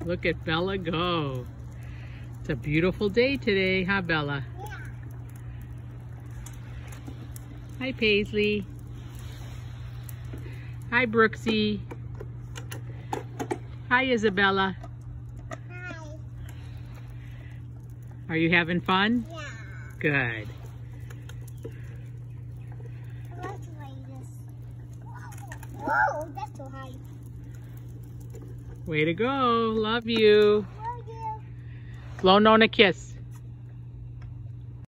Look at Bella go. It's a beautiful day today, huh, Bella? Yeah. Hi, Paisley. Hi, Brooksy. Hi, Isabella. Hi. Are you having fun? Yeah. Good. Let's try this. Whoa, that's too high. Way to go. Love you. Love you. Blow Nona a kiss.